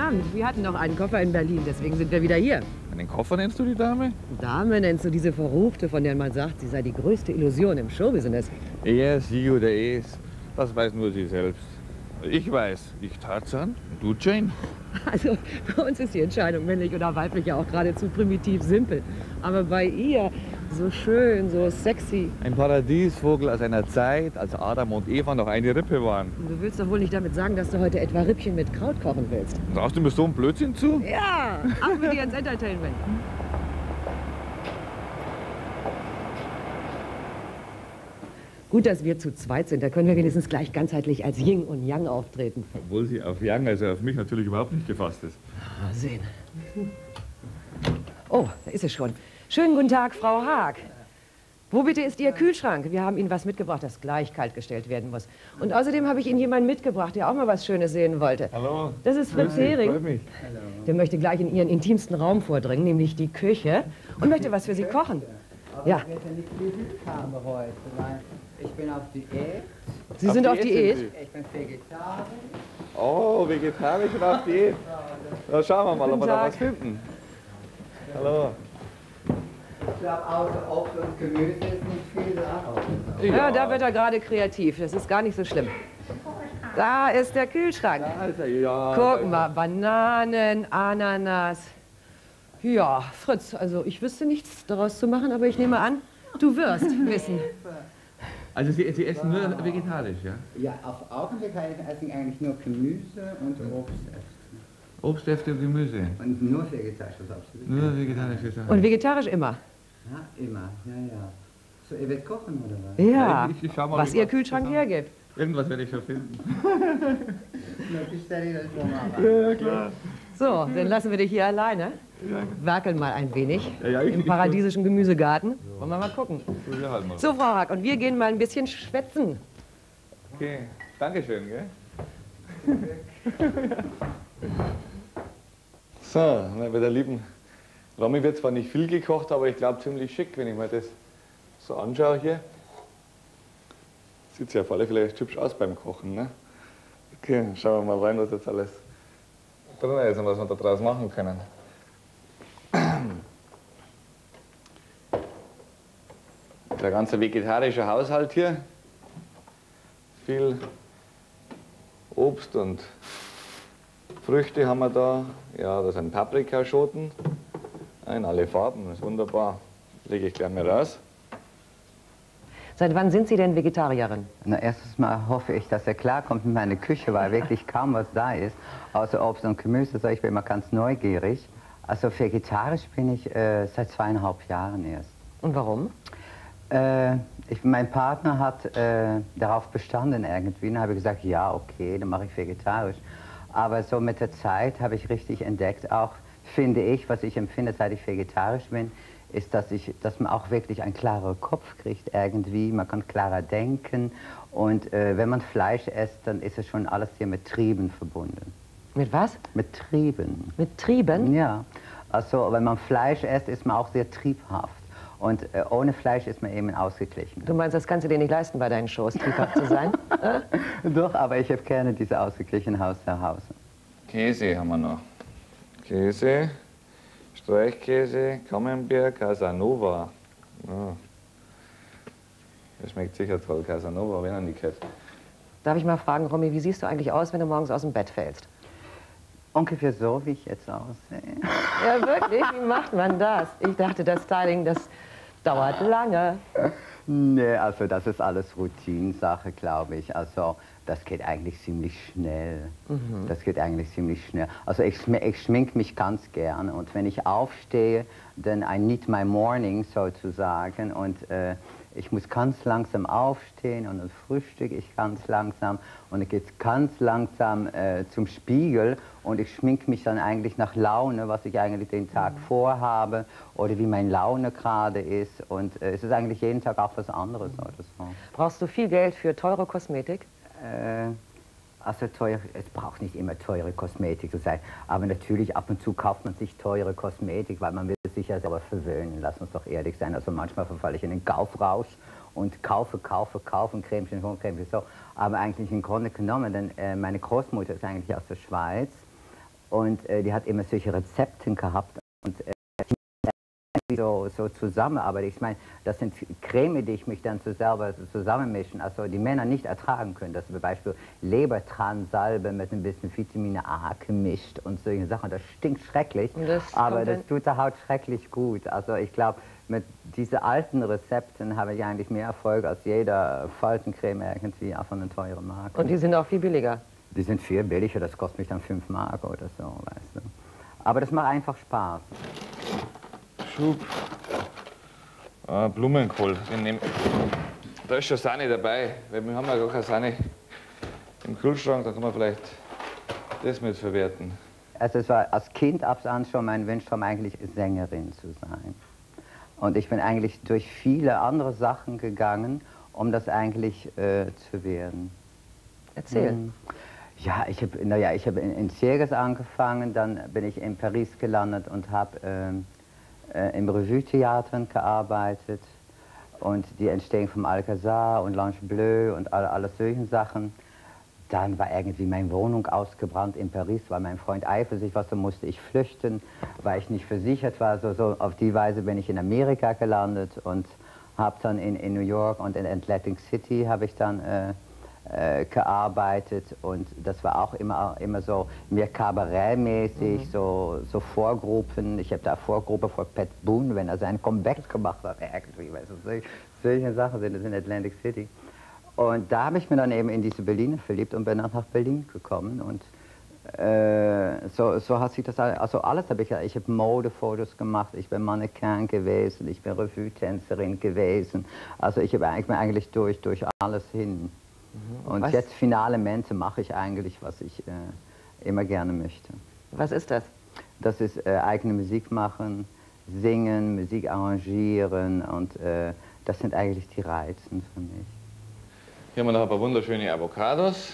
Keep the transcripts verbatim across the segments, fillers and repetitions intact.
Abend. Wir hatten noch einen Koffer in Berlin, deswegen sind wir wieder hier. Einen Koffer nennst du die Dame? Dame nennst du diese Verruchte, von der man sagt, sie sei die größte Illusion im Showbusiness. Er, sie oder es, das weiß nur sie selbst. Ich weiß, ich Tarzan, du Jane. Also bei uns ist die Entscheidung, männlich oder weiblich, ja auch geradezu primitiv simpel. Aber bei ihr so schön, so sexy. Ein Paradiesvogel aus einer Zeit, als Adam und Eva noch eine Rippe waren. Du willst doch wohl nicht damit sagen, dass du heute etwa Rippchen mit Kraut kochen willst? Traust du mir so einen Blödsinn zu? Ja, ach, wir dir ins Entertainment. Gut, dass wir zu zweit sind. Da können wir wenigstens gleich ganzheitlich als Yin und Yang auftreten. Obwohl sie auf Yang, also auf mich natürlich überhaupt nicht gefasst ist. Mal sehen. Oh, da ist es schon. Schönen guten Tag, Frau Haag. Wo bitte ist Ihr Kühlschrank? Wir haben Ihnen was mitgebracht, das gleich kalt gestellt werden muss. Und außerdem habe ich Ihnen jemanden mitgebracht, der auch mal was Schönes sehen wollte. Hallo. Das ist Fritz Hi, Hering. freut mich. Der möchte gleich in Ihren intimsten Raum vordringen, nämlich die Küche, und möchte was für Sie kochen. Aber Ja. ich werde nicht viel Glück haben heute, weil ich bin auf Diät, Sie Auf sind auf Diät Diät? sind ich bin Vegetarier. Oh, vegetarisch und auf Diät. Na, schauen wir mal, ob wir da Tag. was finden. Hallo. Ich glaube, außer Obst und Gemüse ist nicht viel da. Ja, da wird er gerade kreativ. Das ist gar nicht so schlimm. Da ist der Kühlschrank. Also, ja. Guck mal, Bananen, Ananas. Ja, Fritz, also ich wüsste nichts daraus zu machen, aber ich nehme an, du wirst wissen. Also Sie, Sie essen nur vegetarisch, ja? Ja, auf Augenblick esse ich eigentlich nur Gemüse und Obstsäfte. Obstsäfte und Gemüse. Und nur vegetarisches Obst. Nur vegetarische Sachen. Und vegetarisch immer? Ja, immer, ja, ja. So, ihr werdet kochen, oder was? Ja, Ja, ich- ich schau mal, was wie Ihr was Kühlschrank zusammen- hergibt. Irgendwas werde ich schon finden. Na, ich stelle das schon mal rein. Ja, klar. So, dann lassen wir dich hier alleine. Ja, Werkeln mal ein wenig Ja, ja, ich- im ich- paradiesischen Gemüsegarten. Wollen wir mal gucken. so, wir halt mal. So, Frau Haag, und wir gehen mal ein bisschen schwätzen. Okay, Dankeschön, gell? So, na, bei der lieben Romy wird zwar nicht viel gekocht, aber ich glaube ziemlich schick, wenn ich mir das so anschaue hier. Sieht ja auf alle Fälle recht hübsch aus beim Kochen, ne? Okay, schauen wir mal rein, was jetzt alles drin ist und was wir da draus machen können. Der ganze vegetarische Haushalt hier. Viel Obst und Früchte haben wir da. Ja, das sind Paprikaschoten. In alle Farben, das ist wunderbar. Lege ich gleich mal raus. Seit wann sind Sie denn Vegetarierin? Na, erstens mal hoffe ich, dass er klarkommt in meine Küche, weil wirklich kaum was da ist, außer Obst und Gemüse. So, ich bin immer ganz neugierig. Also vegetarisch bin ich äh, seit zweieinhalb Jahren erst. Und warum? Äh, ich, mein Partner hat äh, darauf bestanden irgendwie. Dann habe ich gesagt, ja, okay, dann mache ich vegetarisch. Aber so mit der Zeit habe ich richtig entdeckt, auch finde ich, was ich empfinde, seit ich vegetarisch bin, ist, dass, ich, dass man auch wirklich einen klareren Kopf kriegt irgendwie. Man kann klarer denken. Und äh, wenn man Fleisch isst, dann ist es schon alles hier mit Trieben verbunden. Mit was? Mit Trieben. Mit Trieben? Ja. Also, wenn man Fleisch isst, ist man auch sehr triebhaft. Und äh, ohne Fleisch ist man eben ausgeglichen. Du meinst, das kannst du dir nicht leisten, bei deinen Shows triebhaft zu sein? Äh? Doch, aber ich habe gerne diese ausgeglichene Haus zu Hause. Käse haben wir noch. Käse, Streichkäse, Camembert, Casanova. Ja. Das schmeckt sicher toll, Casanova, wenn er nicht kennt. Darf ich mal fragen, Romy, wie siehst du eigentlich aus, wenn du morgens aus dem Bett fällst? Ungefähr so, wie ich jetzt aussehe. Ja, wirklich? Wie macht man das? Ich dachte, das Styling, das dauert lange. Nee, also das ist alles Routinensache, glaube ich. Also das geht eigentlich ziemlich schnell. Mhm. Das geht eigentlich ziemlich schnell. Also ich, schm ich schminke mich ganz gern und wenn ich aufstehe, dann I need my morning sozusagen und äh, ich muss ganz langsam aufstehen und dann frühstücke ich ganz langsam und dann geht es ganz langsam äh, zum Spiegel und ich schminke mich dann eigentlich nach Laune, was ich eigentlich den Tag mhm. vorhabe oder wie meine Laune gerade ist und äh, es ist eigentlich jeden Tag auch was anderes oder so. Brauchst du viel Geld für teure Kosmetik? Äh, also teuer, es braucht nicht immer teure Kosmetik zu sein, aber natürlich ab und zu kauft man sich teure Kosmetik, weil man will sich ja selber verwöhnen, lass uns doch ehrlich sein. Also manchmal verfalle ich in den Kaufrausch und kaufe, kaufe, kaufe, Cremchen, Cremchen, so. Aber eigentlich im Grunde genommen, denn äh, meine Großmutter ist eigentlich aus der Schweiz Und äh, die hat immer solche Rezepten gehabt. Und äh, So, so zusammen, aber ich meine, das sind Creme, die ich mich dann so selber zusammenmischen, also die Männer nicht ertragen können. Das ist zum Beispiel Lebertransalbe mit ein bisschen Vitamine A gemischt und solche Sachen. Das stinkt schrecklich, das aber das tut der Haut schrecklich gut. Also ich glaube, mit diesen alten Rezepten habe ich eigentlich mehr Erfolg als jeder Faltencreme irgendwie auch von einer teuren Marke. Und die sind auch viel billiger? Die sind viel billiger, das kostet mich dann fünf Mark oder so, weißt du. Aber das macht einfach Spaß. Schub. Ah, Blumenkohl. Da ist schon Sahne dabei, weil wir haben ja gar keine Sahne im Kühlschrank, da kann man vielleicht das mit verwerten. Also es war als Kind ab an schon mein Wunsch, eigentlich Sängerin zu sein. Und ich bin eigentlich durch viele andere Sachen gegangen, um das eigentlich äh, zu werden. Erzähl. Hm. Ja, ich habe naja, ich hab in, in Sierges angefangen, dann bin ich in Paris gelandet und habe ähm, äh, im Revue-Theater gearbeitet und die Entstehung vom Alcazar und L'Ange Bleu und alle, alle solchen Sachen. Dann war irgendwie meine Wohnung ausgebrannt in Paris, weil mein Freund eifersüchtig war, so musste ich flüchten, weil ich nicht versichert war. So, so auf die Weise bin ich in Amerika gelandet und habe dann in, in New York und in Atlantic City habe ich dann äh, äh, gearbeitet und das war auch immer, immer so mehr Kabarettmäßig, mhm. so, so Vorgruppen. Ich habe da Vorgruppe von Pat Boone, wenn er sein Comeback gemacht hat, irgendwie, weißt du, solche Sachen sind es in Atlantic City. Und da habe ich mir dann eben in diese Berliner verliebt und bin dann nach Berlin gekommen. Und äh, so, so hat sich das, also alles habe ich, ich habe Modefotos gemacht, ich bin Mannequin gewesen, ich bin Revue-Tänzerin gewesen. Also ich habe eigentlich, eigentlich durch, durch alles hin. Mhm. Und was? Jetzt finale Momente mache ich eigentlich, was ich äh, immer gerne möchte. Was ist das? Das ist äh, eigene Musik machen, singen, Musik arrangieren und äh, das sind eigentlich die Reizen für mich. Hier haben wir noch ein paar wunderschöne Avocados.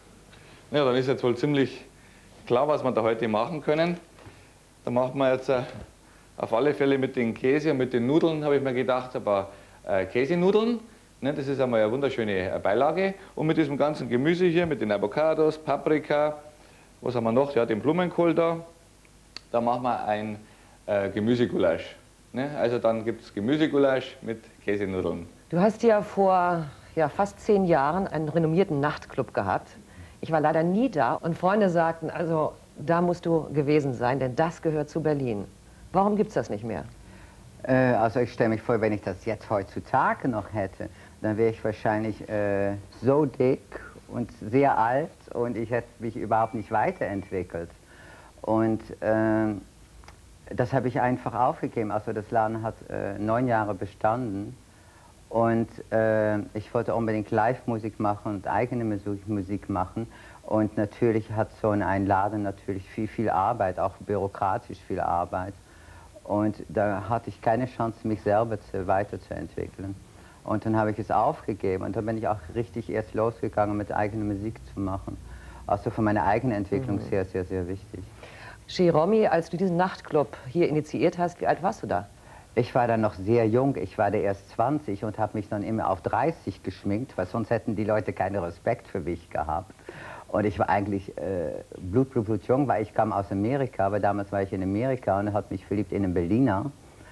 Ja, dann ist jetzt wohl ziemlich klar, was wir da heute machen können. Da machen wir jetzt äh, auf alle Fälle mit den Käse und mit den Nudeln, habe ich mir gedacht, ein paar äh, Käsenudeln. Ne, das ist einmal eine wunderschöne Beilage. Und mit diesem ganzen Gemüse hier, mit den Avocados, Paprika, was haben wir noch? Ja, den Blumenkohl da. Da machen wir ein äh, Gemüsegulasch. Ne? Also dann gibt es Gemüsegulasch mit Käsenudeln. Du hast ja vor ja, fast zehn Jahren einen renommierten Nachtclub gehabt. Ich war leider nie da und Freunde sagten, also da musst du gewesen sein, denn das gehört zu Berlin. Warum gibt es das nicht mehr? Äh, also ich stelle mich vor, wenn ich das jetzt heutzutage noch hätte, dann wäre ich wahrscheinlich äh, so dick und sehr alt und ich hätte mich überhaupt nicht weiterentwickelt. Und äh, das habe ich einfach aufgegeben. Also das Laden hat äh, neun Jahre bestanden. Und äh, ich wollte unbedingt Live-Musik machen und eigene Musik, Musik machen. Und natürlich hat so ein Laden natürlich viel, viel Arbeit, auch bürokratisch viel Arbeit. Und da hatte ich keine Chance, mich selber zu, weiterzuentwickeln. Und dann habe ich es aufgegeben und dann bin ich auch richtig erst losgegangen, mit eigener Musik zu machen. Also für meine eigene Entwicklung mhm. sehr, sehr, sehr wichtig. Shiromi, als du diesen Nachtclub hier initiiert hast, wie alt warst du da? Ich war dann noch sehr jung, ich war da erst zwanzig und habe mich dann immer auf dreißig geschminkt, weil sonst hätten die Leute keinen Respekt für mich gehabt. Und ich war eigentlich äh, blut, blut, blut jung, weil ich kam aus Amerika, aber damals war ich in Amerika und habe mich verliebt in einen Berliner.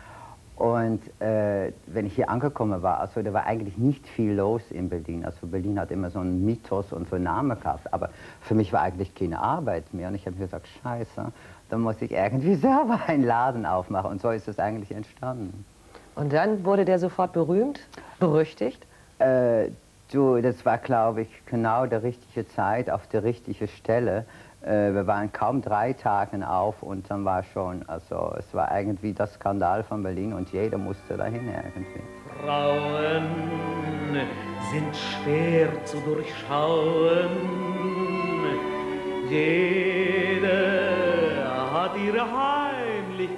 Und äh, wenn ich hier angekommen war, also da war eigentlich nicht viel los in Berlin. Also Berlin hat immer so einen Mythos und so einen Namen gehabt, aber für mich war eigentlich keine Arbeit mehr. Und ich habe mir gesagt, scheiße, dann muss ich irgendwie selber einen Laden aufmachen. Und so ist es eigentlich entstanden. Und dann wurde der sofort berühmt, berüchtigt? Äh, du, das war, glaube ich, genau die richtige Zeit, auf der richtigen Stelle. Äh, wir waren kaum drei Tage auf und dann war schon, also es war irgendwie das Skandal von Berlin und jeder musste dahin irgendwie. Frauen sind schwer zu durchschauen, jede hat ihre Heimlichkeit.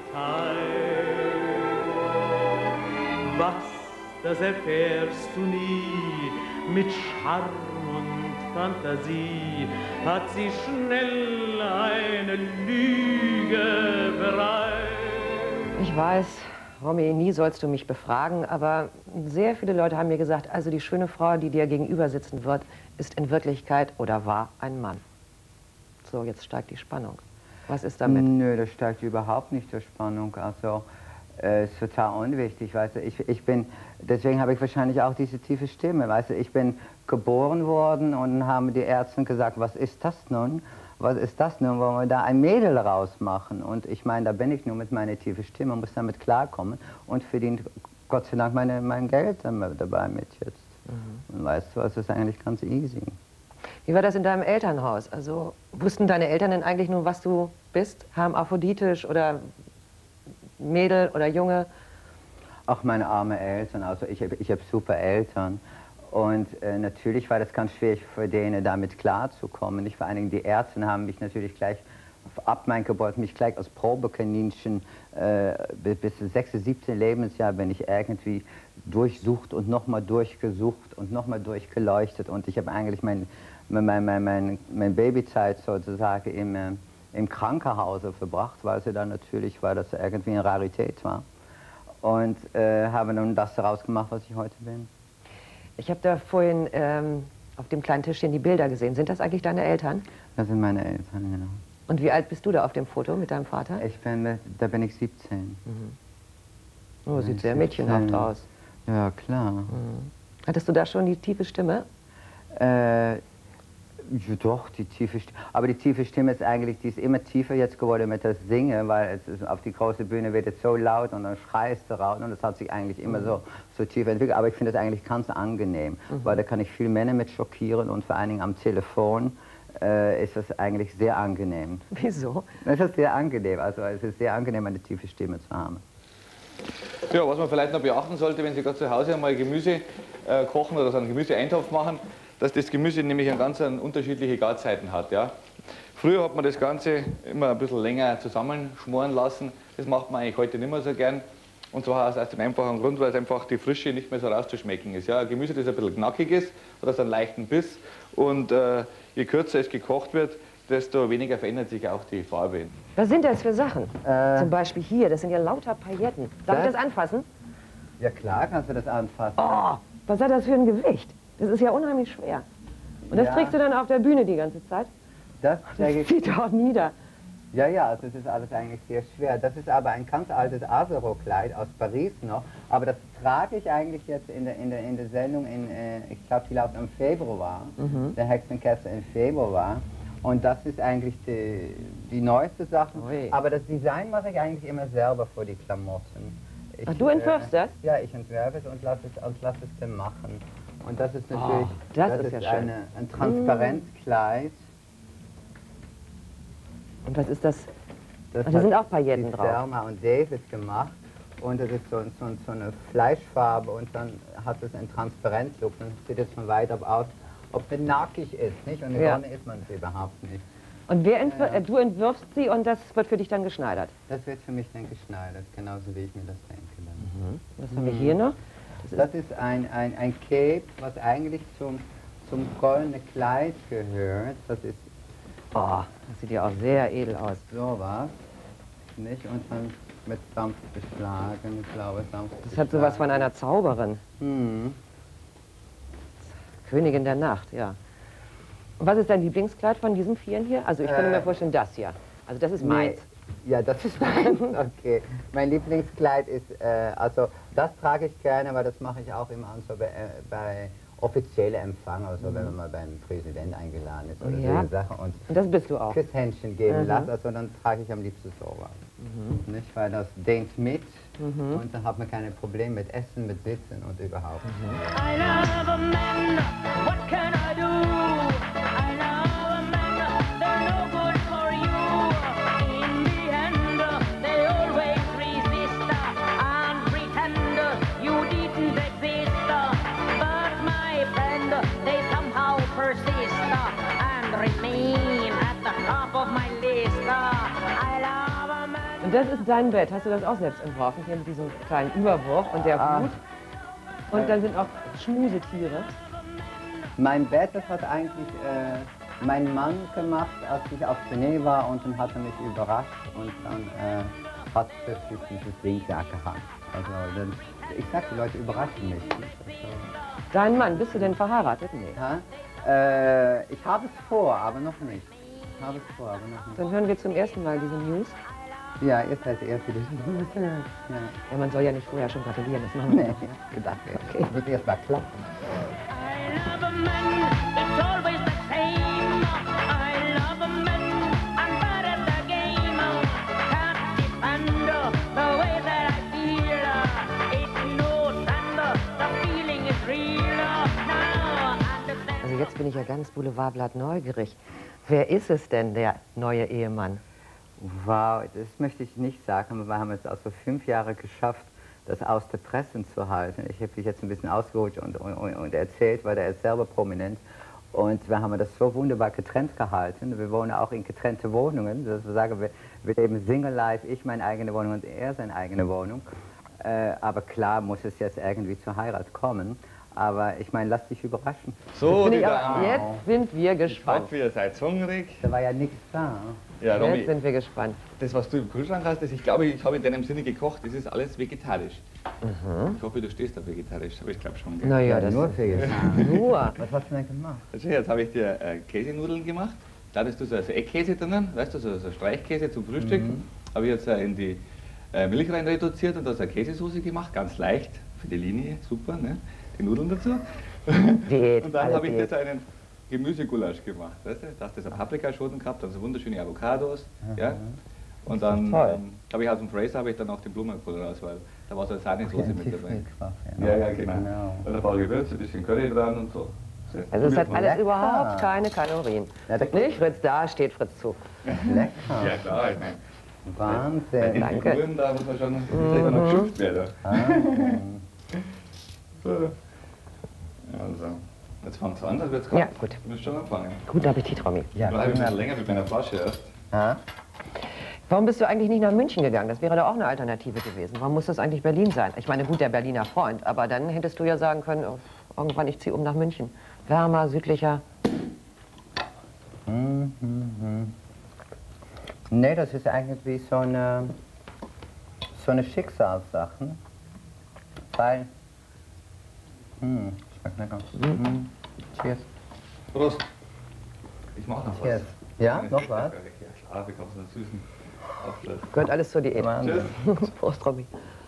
Was, das erfährst du nie, mit Charme und Fantasie hat sie schnell eine Lüge bereit. Ich weiß, Romy, nie sollst du mich befragen, aber sehr viele Leute haben mir gesagt, also die schöne Frau, die dir gegenüber sitzen wird, ist in Wirklichkeit oder war ein Mann. So, jetzt steigt die Spannung. Was ist damit? Nö, das steigt überhaupt nicht zur Spannung. Also, äh, ist total unwichtig, weißt du. Ich, ich bin, deswegen habe ich wahrscheinlich auch diese tiefe Stimme, weißt du. Ich bin geboren worden und dann haben die Ärzte gesagt, was ist das nun? Was ist das nun? Wollen wir da ein Mädel rausmachen? Und ich meine, da bin ich nur mit meiner tiefen Stimme, muss damit klarkommen und verdiene Gott sei Dank meine, mein Geld dabei mit jetzt. Mhm. Und weißt du, es ist eigentlich ganz easy. Wie war das in deinem Elternhaus? Also wussten deine Eltern denn eigentlich nur, was du bist? Hermaphroditisch oder Mädel oder Junge? Ach, meine armen Eltern, also ich habe ich hab super Eltern. Und äh, natürlich war das ganz schwierig für denen, damit klarzukommen. Vor allen Dingen die Ärzte haben mich natürlich gleich, ab meiner Geburt, mich gleich als Probekaninchen äh, bis zum sechsten, siebten Lebensjahr bin ich irgendwie durchsucht und nochmal durchgesucht und nochmal durchgeleuchtet. Und ich habe eigentlich mein, mein, mein, mein, mein Babyzeit sozusagen im, äh, im Krankenhaus verbracht, weil sie dann natürlich, weil das irgendwie eine Rarität war. Und äh, habe nun das daraus gemacht, was ich heute bin. Ich habe da vorhin ähm, auf dem kleinen Tischchen die Bilder gesehen. Sind das eigentlich deine Eltern? Das sind meine Eltern, genau. Und wie alt bist du da auf dem Foto mit deinem Vater? Ich bin, da bin ich siebzehn. Mhm. Oh, sieht sehr mädchenhaft aus. Ja, klar. Mhm. Hattest du da schon die tiefe Stimme? Äh, ja, doch, die tiefe Stimme. Aber die tiefe Stimme ist eigentlich, die ist immer tiefer jetzt geworden mit das Singen, weil es ist, auf die große Bühne wird es so laut und dann schreist du raus und das hat sich eigentlich immer mhm. so, so tief entwickelt. Aber ich finde das eigentlich ganz angenehm, mhm. weil da kann ich viel Männer mit schockieren und vor allen Dingen am Telefon äh, ist das eigentlich sehr angenehm. Wieso? Es ist sehr angenehm, also es ist sehr angenehm, eine tiefe Stimme zu haben. Ja, was man vielleicht noch beachten sollte, wenn Sie gerade zu Hause einmal Gemüse äh, kochen oder so einen Gemüseeintopf machen, dass das Gemüse nämlich eine ganz unterschiedliche Garzeiten hat. Ja. Früher hat man das Ganze immer ein bisschen länger zusammenschmoren lassen. Das macht man eigentlich heute nicht mehr so gern. Und zwar aus dem einfachen Grund, weil es einfach die Frische nicht mehr so rauszuschmecken ist. Ja. Ein Gemüse, das ein bisschen knackig ist, hat das einen leichten Biss. Und äh, je kürzer es gekocht wird, desto weniger verändert sich auch die Farbe. Was sind das für Sachen? Äh, Zum Beispiel hier, das sind ja lauter Pailletten. Darf das? ich das anfassen? Ja klar, kannst du das anfassen. Oh, was hat das für ein Gewicht? Das ist ja unheimlich schwer. Und das Ja. trägst du dann auf der Bühne die ganze Zeit? Das, Das zieht auch nieder. Ja, ja, also das ist alles eigentlich sehr schwer. Das ist aber ein ganz altes Asero-Kleid aus Paris noch. Aber das trage ich eigentlich jetzt in der, in der, in der Sendung, in, äh, ich glaube, die läuft im Februar, mhm. der Hexenkessel im Februar. Und das ist eigentlich die, die neueste Sache. Ui. Aber das Design mache ich eigentlich immer selber für die Klamotten. Ich, Ach, du entwirfst äh, das? Ja, ich entwerfe es und lasse es, und lasse es dann machen. Und das ist natürlich oh, das das ist ist ja schön. Eine, ein Transparenzkleid. Und was ist das? Das Ach, da sind auch Pailletten die drauf. Selma und David gemacht. Und das ist so, so, so eine Fleischfarbe und dann hat es einen Transparentlook. Dann sieht es von weit ab aus, ob es nackig ist, nicht? Und in der Ja. Sonne ist man es überhaupt nicht. Und wer entwir Ja. äh, du entwirfst sie und das wird für dich dann geschneidert? Das wird für mich dann geschneidert, genauso wie ich mir das denke. Dann. Mhm. Was haben wir hier noch? Das ist Das ist ein, ein, ein Cape, was eigentlich zum, zum goldenen Kleid gehört. Das ist oh, das sieht ja auch sehr edel aus. sowas, nicht? Und dann mit sanft beschlagen, ich glaube sanft Das hat sowas von einer Zauberin. Hm. Königin der Nacht, ja. Und was ist dein Lieblingskleid von diesen vieren hier? Also ich könnte Äh, mir vorstellen, das hier. Also das ist Nee, meins. ja, das ist meins, okay. Mein Lieblingskleid ist, äh, also das trage ich gerne, aber das mache ich auch immer an, so bei, äh, bei offiziellen Empfang, also mhm. wenn man mal beim Präsident eingeladen ist oder ja. solche Sachen und, Und das bist du auch. Küsshändchen geben Mhm. lasse, also dann trage ich am liebsten sowas. Mhm. Nicht, weil das dehnt mit mhm. und dann hat man keine Probleme mit Essen, mit Sitzen und überhaupt. Mhm. I love a man, what can I do? I love a man, they're no good for you. In the end, they always resist and pretend you didn't exist. But my friend, they somehow persist and remain at the top of my list. I love a man. Und das ist dein Bett. Hast du das auch selbst entworfen? Hier mit diesem kleinen Überwurf und der Ah. Hut. Und dann sind auch Schmusetiere. Mein Bett, das hat eigentlich äh, mein Mann gemacht, als ich auf Tournee war und dann hat er mich überrascht und dann äh, hat er dieses Ding da gehangen. Also dann, ich sag, die Leute überraschen mich. Also, Dein Mann, bist du denn verheiratet? Nee. ja, äh, ich habe es vor, aber noch nicht. habe ich vor, aber noch nicht. Dann hören wir zum ersten Mal diese News. Ja, ihr seid die Erste, die das ja. Ja, man soll ja nicht vorher schon gratulieren, das machen wir Nee, nicht. gedacht, okay. Wird erst mal klappen. I love a man, it's always the same. I love a man, I'm bad at the game. Can't defend the way that I feel. It's no thunder, the feeling is real. Now understand. Also jetzt bin ich ja ganz Boulevardblatt neugierig. Wer ist es denn, der neue Ehemann? Wow, das möchte ich nicht sagen, aber wir haben es also fünf Jahre geschafft, das aus der Presse zu halten. Ich habe dich jetzt ein bisschen ausgeholt und, und, und erzählt, weil er ist selber prominent. Und wir haben das so wunderbar getrennt gehalten. Wir wohnen auch in getrennte Wohnungen. Das sagen wir, wir leben Single Life, ich meine eigene Wohnung und er seine eigene Wohnung. Äh, aber klar muss es jetzt irgendwie zur Heirat kommen. Aber ich meine, lass dich überraschen. So, Bin die ich auch, Damen. jetzt sind wir Ich gespannt. hoffe, ihr seid hungrig. Da war ja nichts da. Ja, Romy, Jetzt sind wir gespannt. das, was du im Kühlschrank hast, das, ich glaube, ich habe in deinem Sinne gekocht, das ist alles vegetarisch. Mhm. Ich hoffe, du stehst auf vegetarisch, aber ich glaube schon. Gell? Naja, das nur für jetzt. nur. Was hast du denn gemacht? Also jetzt habe ich dir äh, Käsenudeln gemacht. Da hattest du so also Eckkäse drinnen, weißt du, so, so Streichkäse zum Frühstück. Mhm. Habe ich jetzt äh, in die äh, Milch rein reduziert und da so eine Käsesoße gemacht, ganz leicht für die Linie, super, ne? Die Nudeln dazu. Diät, Und dann alle habe ich Diät. jetzt einen Gemüsegulasch gemacht, weißt du? Da hast du so Paprikaschoten gehabt, dann so wunderschöne Avocados, ja? Und dann toll. ähm, habe ich aus dem Fraser habe ich dann auch den Blumenkohl raus, weil da war so eine Sahnesoße Ja, mit dabei. ja. Ja, ja, genau. Genau. Und ein paar Gewürze, ein bisschen Curry dran und so. Also es hat alles Lecker. überhaupt keine Kalorien. Ja, da- Nicht, Fritz, da steht Fritz zu. Lecker. Ja klar, ich meine. Wahnsinn. Danke. Figuren, da muss man schon mhm. noch geschimpft werden. Ah. So. Also, jetzt fängt es an, dann wird es Ja, gut. Du musst schon anfangen. Guten Appetit, Romy. Ja, Bleib ein bisschen prima. länger mit meiner Flasche erst. Ah. Warum bist du eigentlich nicht nach München gegangen? Das wäre doch auch eine Alternative gewesen. Warum muss das eigentlich Berlin sein? Ich meine, gut, der Berliner Freund, aber dann hättest du ja sagen können, oh, irgendwann, ich ziehe um nach München. Wärmer, südlicher. Mhm, mhm. Nee, das ist eigentlich wie so eine, so eine Schicksalssache. Weil, hm, schmeckt lecker. Mhm. Cheers. Prost. Ich mach noch Cheers. was. Ja, noch was? Ja klar, wir kommen so einen süßen Aufschluss. Gehört alles zur Diät. Wahnsinn. Prost, Romy.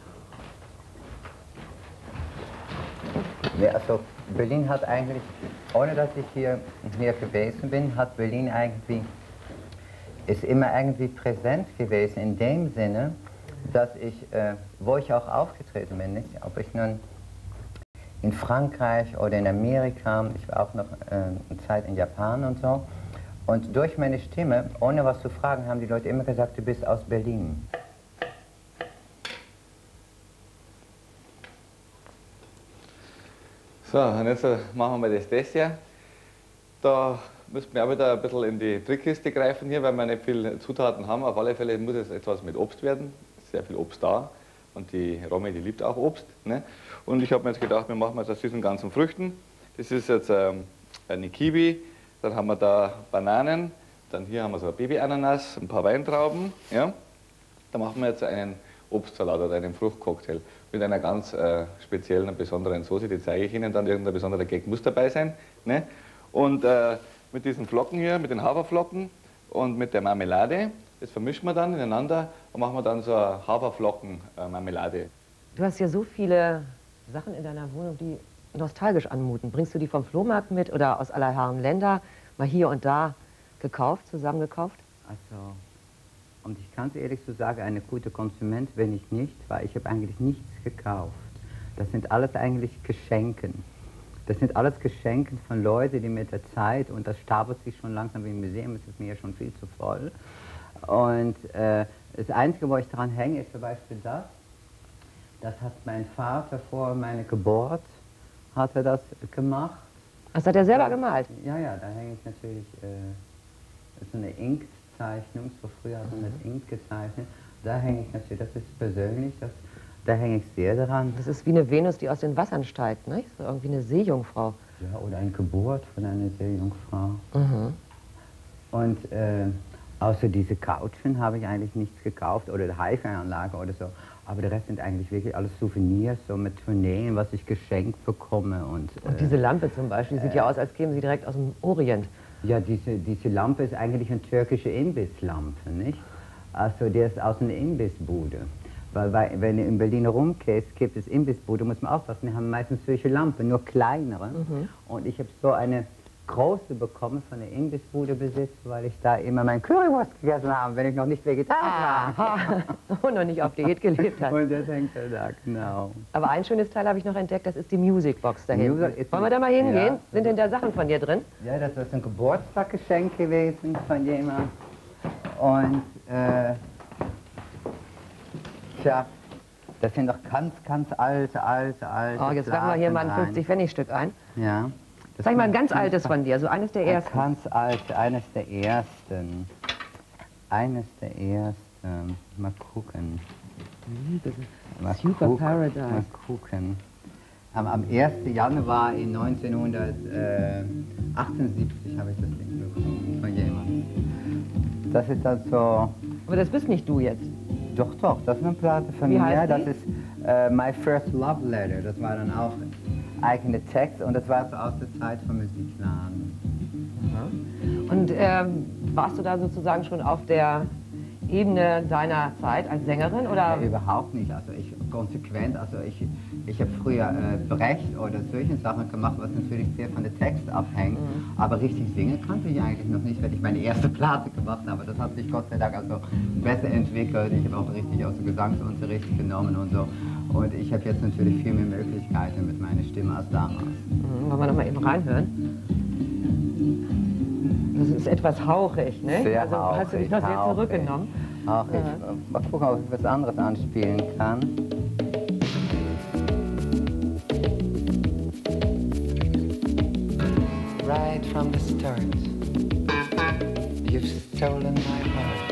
Nee, also Berlin hat eigentlich, ohne dass ich hier, hier gewesen bin, hat Berlin eigentlich, ist immer irgendwie präsent gewesen in dem Sinne, dass ich, äh, wo ich auch aufgetreten bin, nicht? Ob ich nun in Frankreich oder in Amerika, ich war auch noch äh, eine Zeit in Japan und so, und durch meine Stimme, ohne was zu fragen, haben die Leute immer gesagt, du bist aus Berlin. So, und jetzt äh, machen wir das das hier. Da müssen wir auch wieder ein bisschen in die Trickkiste greifen hier, weil wir nicht viele Zutaten haben. Auf alle Fälle muss es etwas mit Obst werden. Sehr viel Obst da. Und die Romy, die liebt auch Obst. Ne? Und ich habe mir jetzt gedacht, wir machen jetzt aus diesen ganzen Früchten. Das ist jetzt ähm, eine Kiwi, dann haben wir da Bananen, dann hier haben wir so ein Baby-Ananas, ein paar Weintrauben. Ja? Da machen wir jetzt einen Obstsalat oder einen Fruchtcocktail mit einer ganz äh, speziellen und besonderen Soße, die zeige ich Ihnen dann. Irgendein besonderer Gag muss dabei sein. Ne? Und äh, mit diesen Flocken hier, mit den Haferflocken und mit der Marmelade, das vermischen wir dann ineinander und machen wir dann so eine Haferflocken-Marmelade. Du hast ja so viele Sachen in deiner Wohnung, die nostalgisch anmuten. Bringst du die vom Flohmarkt mit oder aus aller Herren Länder mal hier und da gekauft, zusammengekauft? Also, um dich ganz ehrlich zu sagen, eine gute Konsument bin ich nicht, weil ich habe eigentlich nichts gekauft. Das sind alles eigentlich Geschenken. Das sind alles Geschenke von Leuten, die mit der Zeit, und das stapelt sich schon langsam wie im Museum, es ist mir ja schon viel zu voll. Und äh, das Einzige, wo ich dran hänge, ist zum Beispiel das. Das hat mein Vater vor meiner Geburt, hat er das gemacht. Das hat er selber gemalt. Ja, ja, da hänge ich natürlich, äh, das ist so eine Inktzeichnung, so früher hat man das Inkt gezeichnet. Da hänge ich natürlich, das ist persönlich, das, da hänge ich sehr dran. Das ist wie eine Venus, die aus den Wassern steigt, nicht? So irgendwie eine Seejungfrau. Ja, oder eine Geburt von einer Seejungfrau. Mhm. Und äh, außer diese Couchen habe ich eigentlich nichts gekauft oder die Hi-Fi-Anlage oder so. Aber der Rest sind eigentlich wirklich alles Souvenirs, so mit Tourneen, was ich geschenkt bekomme. Und, Und äh, diese Lampe zum Beispiel sieht ja aus, als käme sie direkt aus dem Orient. Ja, diese, diese Lampe ist eigentlich eine türkische Imbisslampe, nicht? Also der ist aus einer Imbissbude. Weil, weil wenn du in Berlin rumgehst, gibt es Imbissbude, muss man aufpassen, die haben meistens solche Lampen, nur kleinere. Mhm. Und ich habe so eine große bekommen von der Imbissbude besitzt, weil ich da immer mein Currywurst gegessen habe, wenn ich noch nicht Vegetarier war. Und noch nicht auf Diät gelebt hat. Und das hängt da, genau. Aber ein schönes Teil habe ich noch entdeckt, das ist die Musicbox da hinten. Music Wollen wir da mal hingehen? Ja. Sind denn da Sachen von dir drin? Ja, das ist ein Geburtstagsgeschenk gewesen von jemandem. Und, äh, tja, das sind doch ganz, ganz alte, alte, alte Oh, jetzt werfen wir hier mal ein fünfzig-Pfennig-Stück ein. Ja. Das Sag mal ein ganz altes von dir, so eines der ersten. Ein ganz alt, eines der ersten. Eines der ersten. Mal gucken. Mal Super guck, Paradise. Mal gucken. Am, am ersten Januar in neunzehnhundertachtundsiebzig habe ich das Ding bekommen von jemandem. Das ist also... Aber das bist nicht du jetzt. Doch, doch, das ist eine Platte von Wie mir. heißt Das die? ist äh, My First Love Letter. Das war dann auch eigene Text und das war so aus der Zeit vom Musikladen. Und ähm, warst du da sozusagen schon auf der Ebene deiner Zeit als Sängerin, oder? Ja, überhaupt nicht. Also ich konsequent, also ich, ich habe früher äh, Brecht oder solche Sachen gemacht, was natürlich sehr von der Text abhängt. Mhm. Aber richtig singen kannte ich eigentlich noch nicht, wenn ich meine erste Platte gemacht habe. Das hat sich Gott sei Dank also besser entwickelt. Ich habe auch richtig aus dem Gesangsunterricht genommen und so. Und ich habe jetzt natürlich viel mehr Möglichkeiten mit meiner Stimme als damals. Mhm, wollen wir noch mal eben reinhören? Das ist etwas hauchig, ne? Sehr also hauchig, hast du dich noch sehr hauchig. zurückgenommen. Ach, ich, Ja. mal gucken, ob ich was anderes anspielen kann. Right from the start, you've stolen my heart.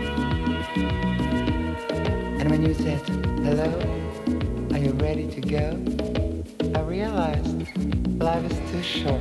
And when you said, hello, are you ready to go? I realized life is too short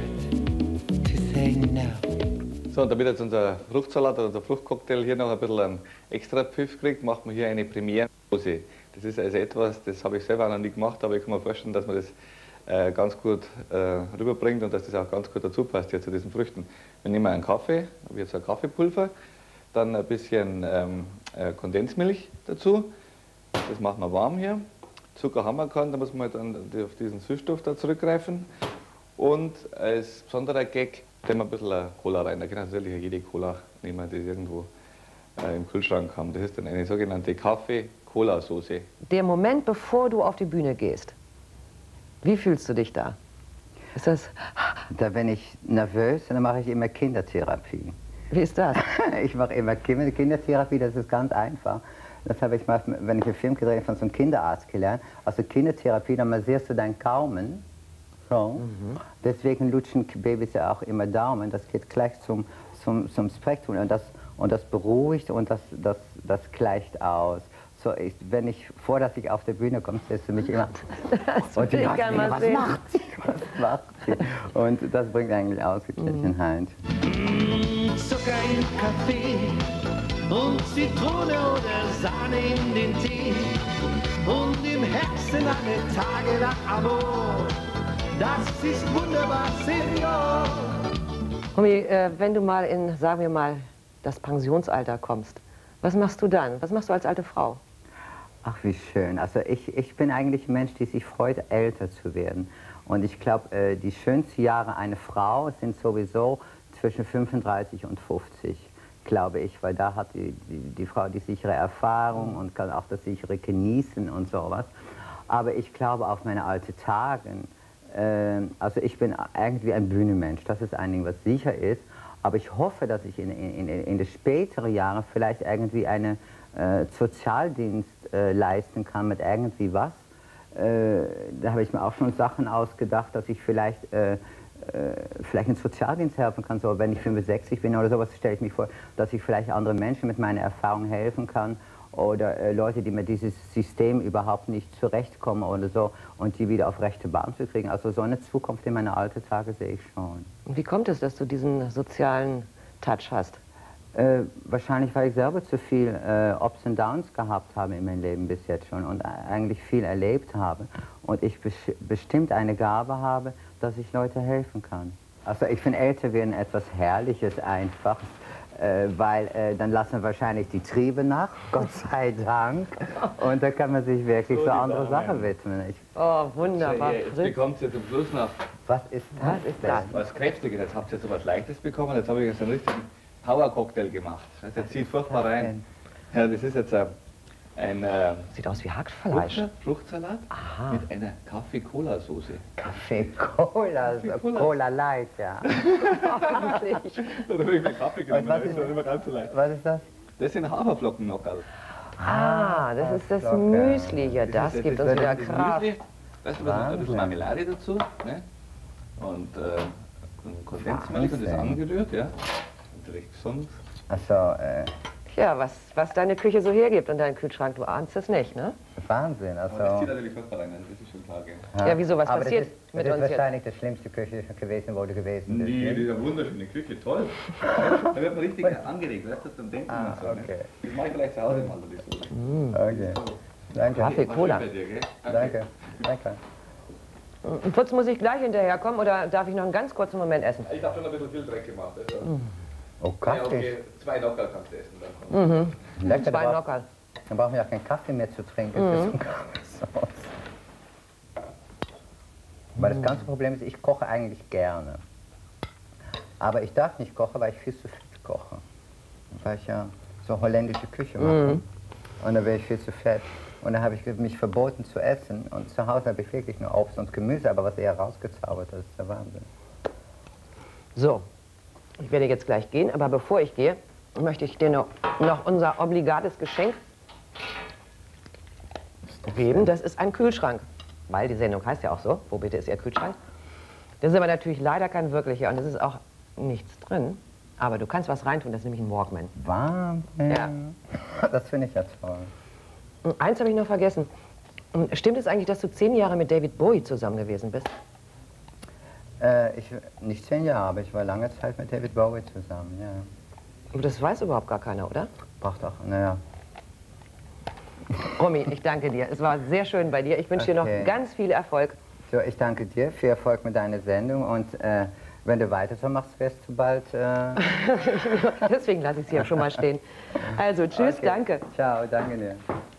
to say no. So, und damit jetzt unser Fruchtsalat oder unser Fruchtcocktail hier noch ein bisschen einen extra Pfiff kriegt, macht man hier eine Premierendose. Das ist also etwas, das habe ich selber auch noch nie gemacht, aber ich kann mir vorstellen, dass man das äh, ganz gut äh, rüberbringt und dass das auch ganz gut dazu passt hier zu diesen Früchten. Wir nehmen einen Kaffee, habe jetzt ein Kaffeepulver, dann ein bisschen ähm, äh, Kondensmilch dazu. Das machen wir warm hier. Zucker haben wir keinen, da muss man dann auf diesen Süßstoff da zurückgreifen. Und als besonderer Gag nehmen wir ein bisschen Cola rein. Da kann natürlich jede Cola nehmen, die irgendwo äh, im Kühlschrank haben. Das ist dann eine sogenannte Kaffee-Cola-Soße. Der Moment, bevor du auf die Bühne gehst, wie fühlst du dich da? Ist das... Da bin ich nervös und dann mache ich immer Kindertherapie. Wie ist das? Ich mache immer Kindertherapie, das ist ganz einfach. Das habe ich mal, wenn ich einen Film gedreht habe, von so einem Kinderarzt gelernt. Also Kindertherapie, dann massierst du deinen Gaumen. So. Mhm. Deswegen lutschen Babys ja auch immer Daumen. Das geht gleich zum, zum, zum Spektrum und das, und das beruhigt und das, das, das gleicht aus. So, ich, wenn ich, vor dass ich auf der Bühne komme, stellst du mich immer, Das und will du ich machst gerne mir, mal was sehen. macht sie, was macht sie? Und das bringt eigentlich Ausgeglichenheit. Mm, Zucker im Kaffee und Zitrone oder Sahne in den Tee und im Herzen eine Tage nach Amor. Das ist wunderbar, Senior. Homie, äh, wenn du mal in, sagen wir mal, das Pensionsalter kommst, was machst du dann? Was machst du als alte Frau? Ach, wie schön. Also ich, ich bin eigentlich ein Mensch, der sich freut, älter zu werden. Und ich glaube, äh, die schönsten Jahre einer Frau sind sowieso zwischen fünfunddreißig und fünfzig, glaube ich. Weil da hat die, die, die Frau die sichere Erfahrung und kann auch das sichere genießen und sowas. Aber ich glaube, auf meine alten Tage, äh, also ich bin irgendwie ein Bühnenmensch. Das ist ein Ding, was sicher ist. Aber ich hoffe, dass ich in, in, in den späteren Jahren vielleicht irgendwie einen äh, Sozialdienst äh, leisten kann mit irgendwie was. Äh, da habe ich mir auch schon Sachen ausgedacht, dass ich vielleicht, äh, äh, vielleicht einen Sozialdienst helfen kann. So, wenn ich fünfundsechzig bin oder sowas, stelle ich mich vor, dass ich vielleicht anderen Menschen mit meiner Erfahrung helfen kann. Oder äh, Leute, die mit diesem System überhaupt nicht zurechtkommen oder so, und die wieder auf rechte Bahn zu kriegen. Also so eine Zukunft in meine alten Tage sehe ich schon. Und wie kommt es, dass du diesen sozialen Touch hast? Äh, wahrscheinlich, weil ich selber zu viel äh, Ups und Downs gehabt habe in meinem Leben bis jetzt schon und eigentlich viel erlebt habe. Und ich bes bestimmt eine Gabe habe, dass ich Leute helfen kann. Also ich finde älter werden etwas Herrliches, Einfaches, äh, weil äh, dann lassen wahrscheinlich die Triebe nach, Gott sei Dank. Und da kann man sich wirklich so, so andere Sachen widmen. Ich, oh, wunderbar. Jetzt bekommt ihr zum Schluss noch was ist das? Was ist das? was Kräftiges. Jetzt habt ihr so was Leichtes bekommen. Jetzt habe ich jetzt einen richtigen Power-Cocktail gemacht. Das heißt, der zieht furchtbar rein. Ja, das ist jetzt ein, ein äh, Sieht aus wie Hackfleisch. Frucht, Fruchtsalat Aha. mit einer Kaffee-Cola-Soße. Kaffee-Cola, so Cola. Cola Light, ja. Hoffentlich. Da habe ich mir Kaffee genommen, was das ist ist doch immer ganz so leicht. Was ist das? Das sind Haferflocken-Knockerl. Ah, das ist das Flocke. Müsli. Ja, das gibt uns wieder Kraft. Weißt du, was noch ein bisschen Marmelade dazu, ne? Und äh, Kondensmilch und das angerührt, ja. Und recht gesund. Also, äh, Ja, was, was deine Küche so hergibt und dein Kühlschrank, du ahnst es nicht, ne? Wahnsinn. Aber das Also, zieht natürlich furchtbar rein, das ist schon klar, gell? Ja, wieso, was aber passiert das ist, mit das uns ist jetzt? wahrscheinlich die schlimmste Küche gewesen, wo du gewesen bist. Nee, das nicht? ist eine wunderschöne Küche, toll. Da wird man richtig angeregt, weißt du, zum Denken Ah, und so. Ne? okay. Das mache ich vielleicht zu Hause mal, die Soße. Okay. Danke. Kaffee, Cola. Bei dir, gell? Danke. Danke. Und Putz, muss ich gleich hinterherkommen oder darf ich noch einen ganz kurzen Moment essen? Ich habe schon ein bisschen viel Dreck gemacht. Also. Oh, Ja, Kaffee. okay, zwei Nockerl kannst du essen. Dann. Mhm. Lecker, Zwei da, Nockerl. dann brauchen wir auch keinen Kaffee mehr zu trinken. Mhm. Das ist so Kaffeesauce. Weil das ganze Problem ist, ich koche eigentlich gerne. Aber ich darf nicht kochen, weil ich viel zu fett koche. Weil ich ja so holländische Küche mache. Mhm. Und dann wäre ich viel zu fett. Und dann habe ich mich verboten zu essen. Und zu Hause habe ich wirklich nur Obst und Gemüse, aber was er rausgezaubert hat, ist der Wahnsinn. So, ich werde jetzt gleich gehen, aber bevor ich gehe, möchte ich dir noch, noch unser obligates Geschenk geben. Das ist ein Kühlschrank, weil die Sendung heißt ja auch so, wo bitte ist Ihr Kühlschrank? Das ist aber natürlich leider kein wirklicher und es ist auch nichts drin, aber du kannst was reintun, das ist nämlich ein Walkman. Wahnsinn. Ja. Das finde ich ja toll. Und eins habe ich noch vergessen. Stimmt es eigentlich, dass du zehn Jahre mit David Bowie zusammen gewesen bist? Äh, ich, nicht zehn Jahre, aber ich war lange Zeit mit David Bowie zusammen, ja. Aber das weiß überhaupt gar keiner, oder? Braucht auch, naja. Romy, ich danke dir. Es war sehr schön bei dir. Ich wünsche dir Okay. noch ganz viel Erfolg. So, ich danke dir, viel Erfolg mit deiner Sendung und äh, wenn du weiter so machst, wirst du bald... Äh Deswegen lasse ich es hier schon mal stehen. Also, tschüss, okay. danke. Ciao, danke dir.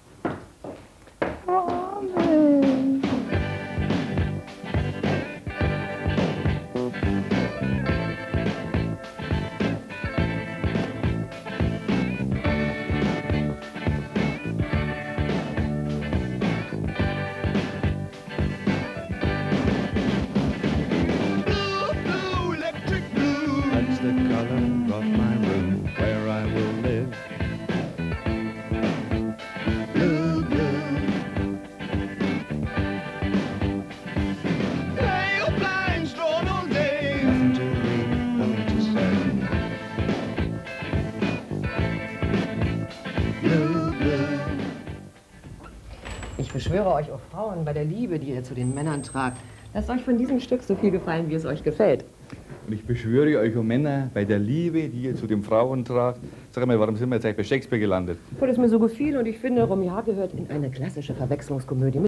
Blue, electric blue. That's the color of my room where I will live. Blue, blue. Pale blinds drawn all day. Nothing to read, nothing to say. Blue, blue. Ich beschwöre euch, oh Frauen, bei der Liebe, die ihr zu den Männern tragt, lasst euch von diesem Stück so viel gefallen, wie es euch gefällt. Und ich beschwöre euch, oh Männer, bei der Liebe, die ihr zu den Frauen tragt. Sag mal, warum sind wir jetzt eigentlich bei Shakespeare gelandet? Obwohl es mir so gefiel und ich finde, Romy H. gehört in eine klassische Verwechslungskomödie mit